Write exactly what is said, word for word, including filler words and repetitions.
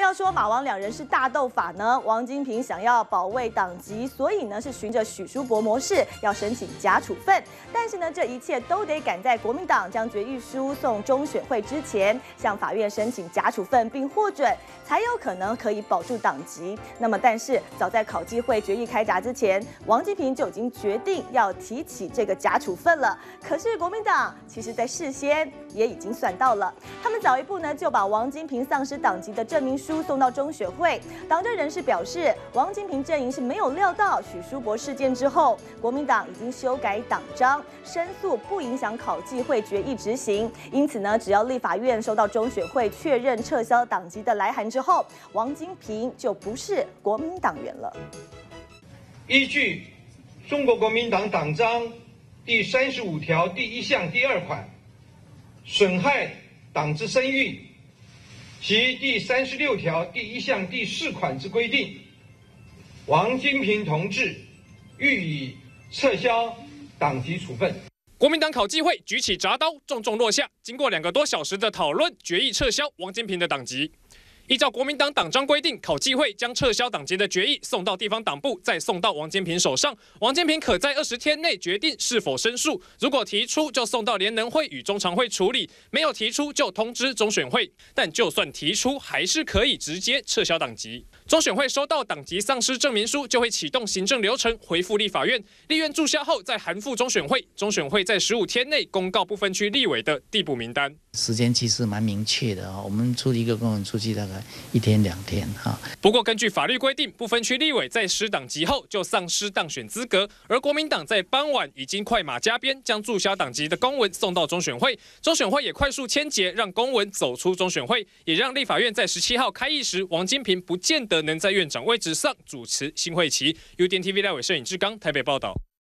要说马王两人是大斗法呢，王金平想要保卫党籍，所以呢是循着许淑伯模式要申请假处分。但是呢，这一切都得赶在国民党将决议书送中选会之前，向法院申请假处分并获准，才有可能可以保住党籍。那么，但是早在考纪会决议开闸之前，王金平就已经决定要提起这个假处分了。可是国民党其实在事先也已经算到了，他们早一步呢就把王金平丧失党籍的证明书送到中选会。党政人士表示，王金平阵营是没有料到许淑伯事件之后，国民党已经修改党章，申诉不影响考纪会决议执行。因此呢，只要立法院收到中选会确认撤销党籍的来函之后，王金平就不是国民党员了。 依据中国国民党党章第三十五条第一项第二款，损害党之声誉及第三十六条第一项第四款之规定，王金平同志予以撤销党籍处分。 国民党考纪会举起铡刀，重重落下。经过两个多小时的讨论，决议撤销王金平的党籍。依照国民党党章规定，考纪会将撤销党籍的决议送到地方党部，再送到王金平手上。王金平可在二十天内决定是否申诉，如果提出就送到联能会与中常会处理，没有提出就通知中选会。但就算提出，还是可以直接撤销党籍。中选会收到党籍丧失证明书，就会启动行政流程，回复立法院。立院注销后，再函复中选会。中选会在十五天内公告不分区立委的递补名单。 时间其实蛮明确的啊，我们出一个公文出去大概一天两天哈。 不过根据法律规定，不分区立委在失党籍后就丧失当选资格，而国民党在傍晚已经快马加鞭，将注销党籍的公文送到中选会，中选会也快速签结，让公文走出中选会，也让立法院在十七号开议时，王金平不见得能在院长位置上主持新会期。U D N T V 赖伟摄影志刚台北报道。